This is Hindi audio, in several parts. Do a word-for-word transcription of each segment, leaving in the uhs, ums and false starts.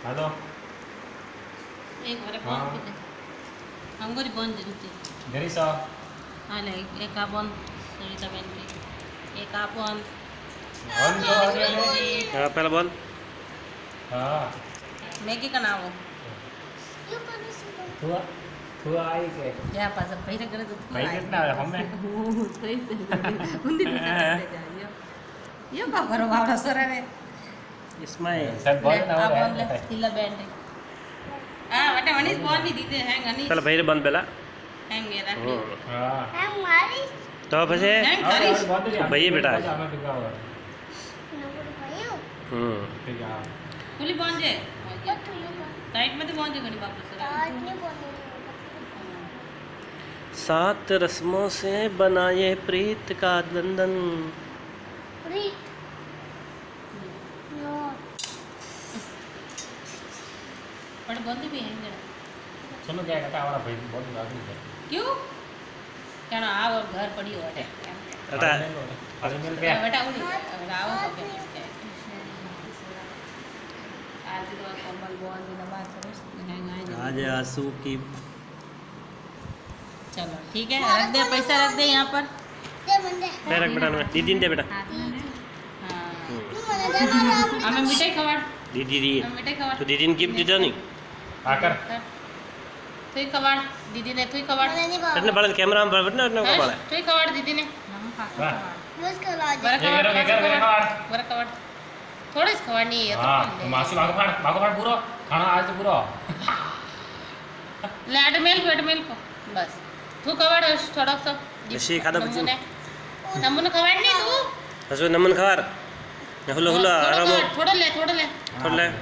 हेलो एक बार हाँ। फोन पे हमको रिबॉन जरूरत गरी सा हाँ ले एक आपन सरिता बहन की एक आपन ऑन तो आ गया ने हां पहला बोल हां मैगी का नाम हो हुआ हुआ आई के या पास पहले करे तो भाई कितना है हमें सही से उन्दी दिशा से जाइयो ये का करो बाबा सरे रे इसमें सब बोल ना हो आपन ले रहा है तिला बहन रे हां बेटा मनीष बोल नहीं दीते हैं गनी पहला भाई बंद बेला हैं मेरा हां हमारी तो फसे भैया बेटा हमें टिका हुआ हम्म ठीक है खुली बन जे टाइट में तो बन जे गनी बाबा सरे सात रस्मों से बनाए प्रीत का बंधन पर बंद भी हैं जरा सुनो क्या कहता हमारा भाई बहुत लागी है क्यों क्या ना आओ घर पड़ी हो है अटा अरे मिल गया बेटा उड़ी राव आज तो कमल बोन दिन बाद करो आज आंसू की चलो ठीक है रख दे पैसा रख दे यहाँ पर ले रख बेटा में दीदी दे बेटा हाँ हमें मिठाई खवाड़ दीदी दी हमें मिठाई खवाड़ तो दीदी ने गिफ्ट दिया नहीं आकर तू ही खवाड़ दीदी ने तू ही खवाड़ इतने बड़ा कैमरा में बैठना इतना को बड़ा तू ही खवाड़ दीदी ने बड़ा ये करो ये करो ये खवाड़ करो बड़ा खवाड़ थोड़ा इस खवाड़ नहीं है हां तो मासी भागो फाड़ भागो फाड़ पूरा खाना आज तो पूरा ले अडमेल को अडमेल को बस तू खवाड़ थोड़ा सा ऐसे खादा बच्चे नमूने खवाड़ नहीं तू हसो नमन खबर हुलो हुलो आराम थोड़ा ले थोड़ा ले थोड़ा ले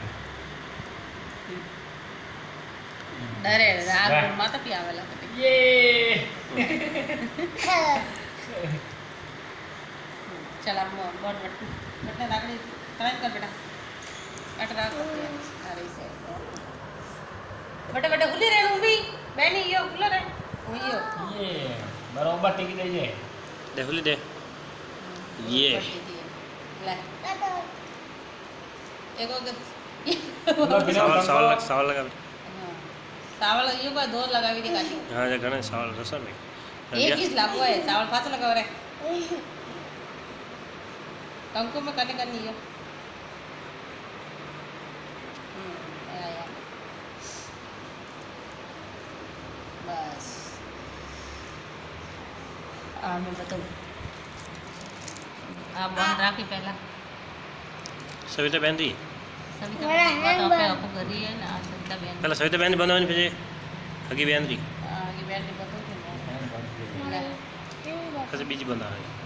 डरे राग माता पियावेला ये चला बहुत बट बटने लागली ट्राई कर बेटा अटरा अरे से बेटा बेटा खुली रे उभी बहनी यो खुला रे यो ये बराबर टिक दीजिए दे हुली दे ये ले एगो सावल सावल लग सावल लगा चावल यो का दो लगावी दे काटी हां जा घणे सावल रसन में एक किस लागो है चावल पास लगाव रे कंकु में कने करनी है हम्म आया बस आ मैं बताऊं आप बंद राखी पहला सविता बहन दी सविता बात आपे आपको करी है ना सविता बहन पहले सविता बहन बनावन फिर हगी बहन दी आगे बैठ के बताओ कैसे बीजी बना है